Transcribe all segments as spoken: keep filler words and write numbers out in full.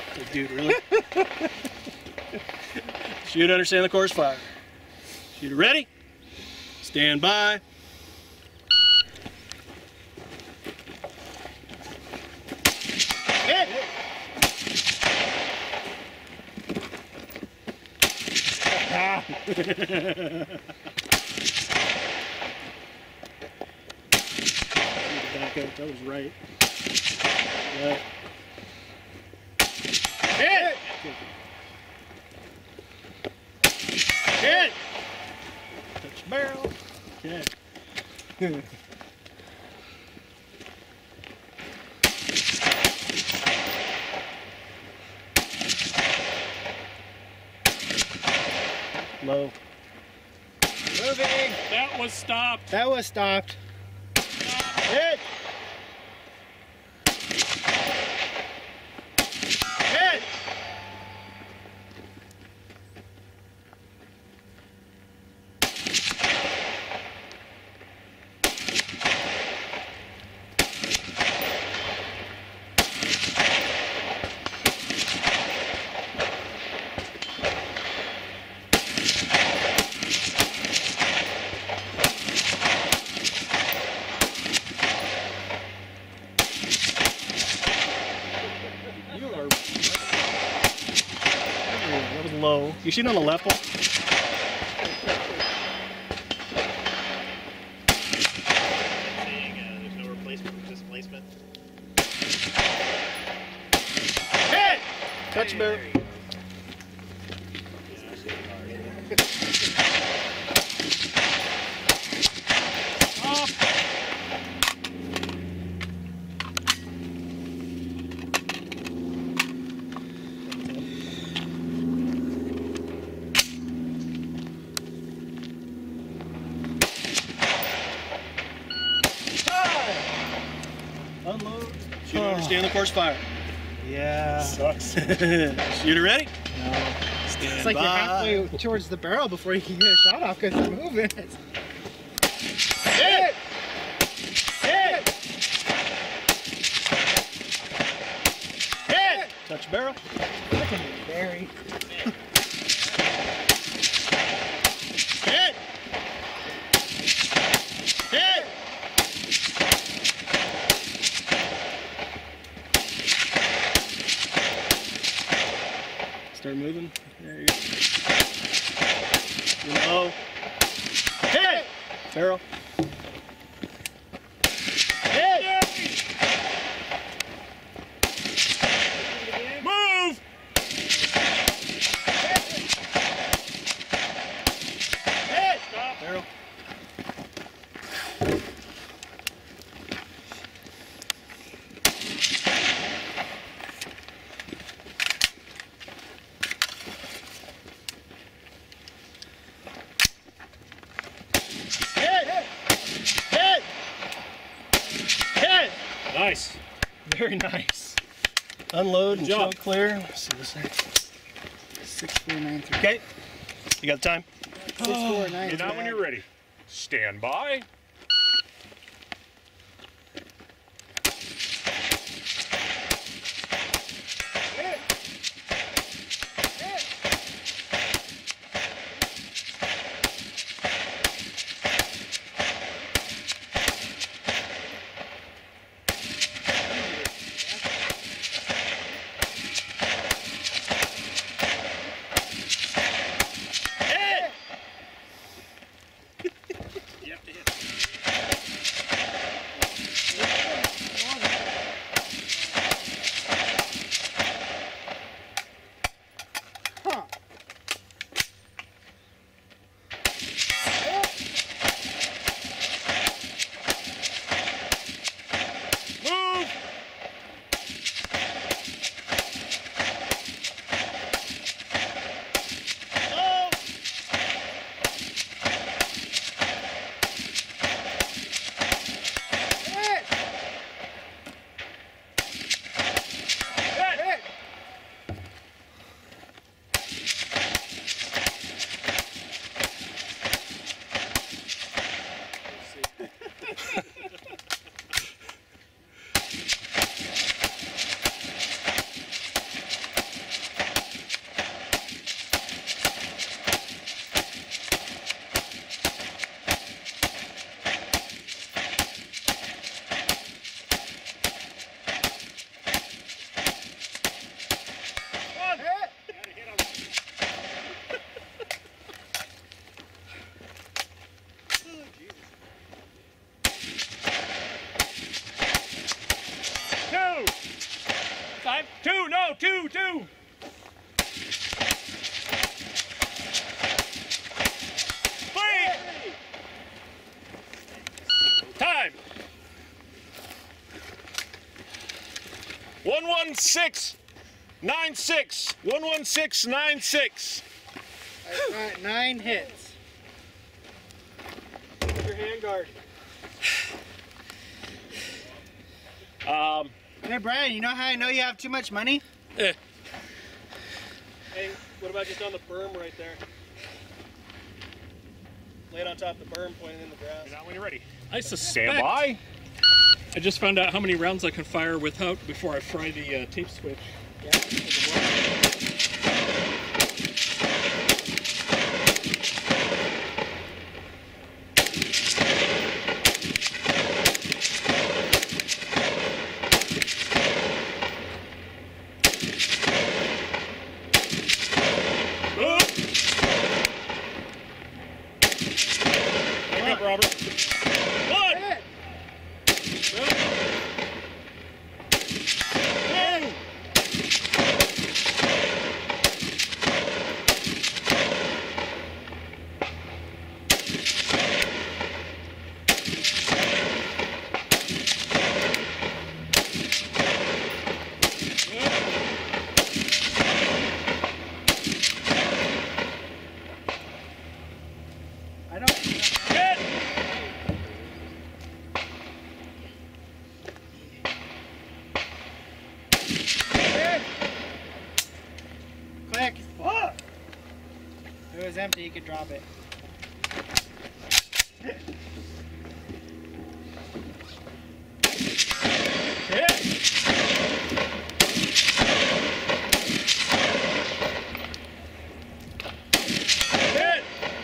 Like, dude, really? Shoot, understand the course, fire. Shooter ready? Stand by. Hit! Back up, that was right. Right. Hit! Hit! Touch barrel. Okay. Low. Moving. That was stopped. That was stopped. Hit! Hit! You are. That was low. You shoot on the left one? Saying uh, there's no replacement for displacement. Hit! Touch Hey, barrel. there you go. Yeah, that's really hard. Off. Unload. Shooter, understand the course, fire. Yeah. Sucks. Shooter ready? No. Stand It's like by. you're halfway towards the barrel before you can get a shot off because it's moving. Hit! Hit! Hit! Touch barrel. Freaking buried. Hit! Hit! Start moving. There you go. You know. Hit! Barrel. Hit! Move! Hit! Stop. Barrel. Hit! Hit! Hit! Nice. Very nice. Unload and job. choke clear. Let's see this thing. Six, four, nine, three. Okay. You got the time? Six, four, nine, Get out when you're ready. Stand by. Hit! You have to hit. one six nine six. one one six nine six. I got nine hits. Keep your hand guard. Um, Hey Brian, you know how I know you have too much money? Hey, what about just on the berm right there? Lay it on top of the berm, pointing in the grass. You're not when you're ready. I suspect. Stand by. I just found out how many rounds I can fire without before I fry the uh, tape switch. Back up, Robert. One. I don't. Hit. Click. Fuck! If it was empty, you could drop it. Hit.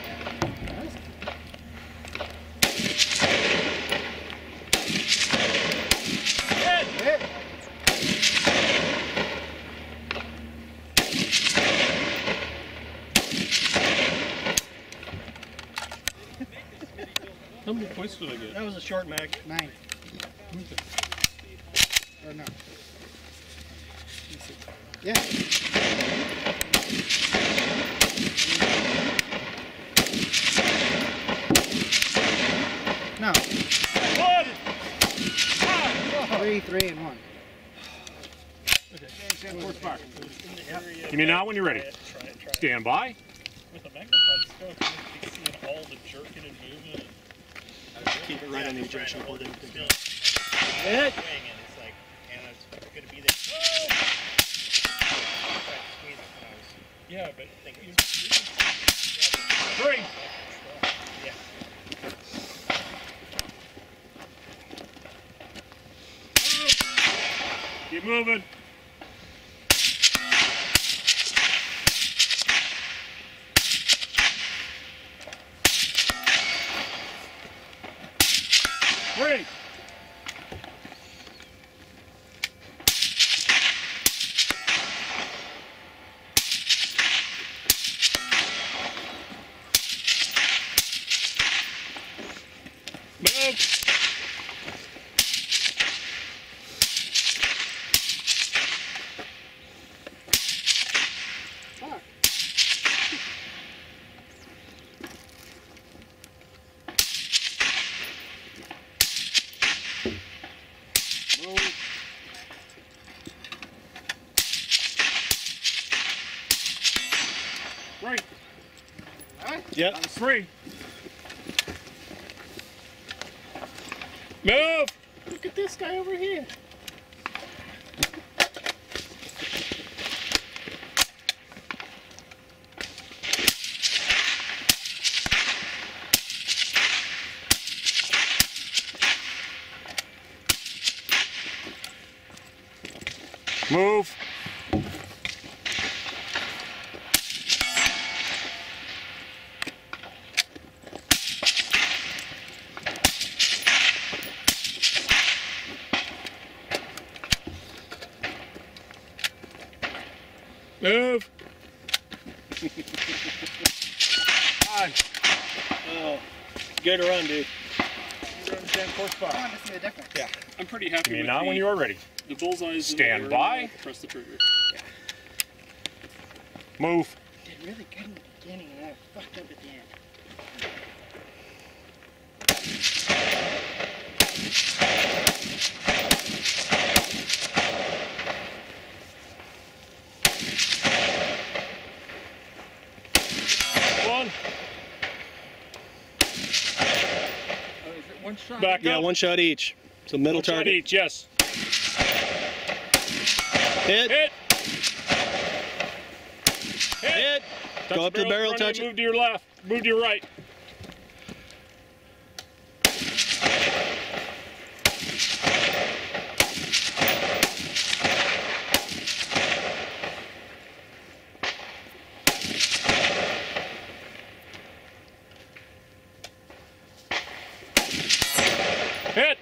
Hit. Hit. How many points did I get? That was a short mag. Nine. Or no. Let me see. Yeah. No. One. Three, three, and one. Give me now when you're ready. Try it, try it. Stand by. With a magnifying scope, you can be seeing all the jerking and moving. Keep it right on the ejection cord. Hit. And it's like, and it's gonna be there. Oh! I tried to squeeze it when I was Yeah, but thinking. Three. Yeah. Keep moving. Three. Move. Fuck. Move. Three. Yep. Three. Move. look at this guy over here. Move. Move. On. Oh, good run, dude. You're on the damn course I spot. wanted to see the difference. Yeah. I'm pretty happy Give me with now the, when you are ready. the bullseyes. Stand in the by. area. Press the trigger. Move. Did really good in the beginning and I fucked up at the end. One shot. Back Yeah, up. one shot each. So middle One shot target. each, yes. Hit. Hit. Hit. Touch Go up to the barrel, front touch end, it. Move to your left. Move to your right. Hit.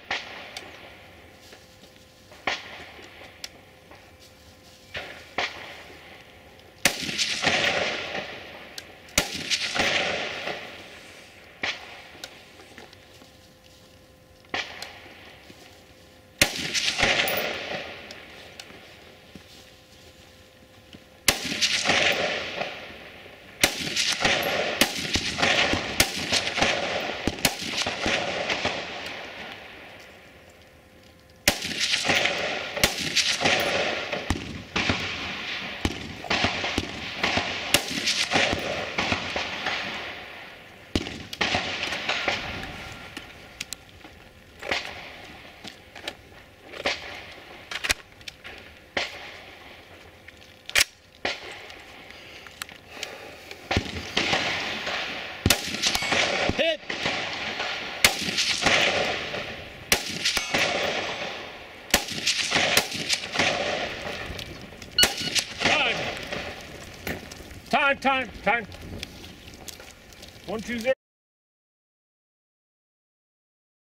Hit. Time. Time, time, time. One, two, zero.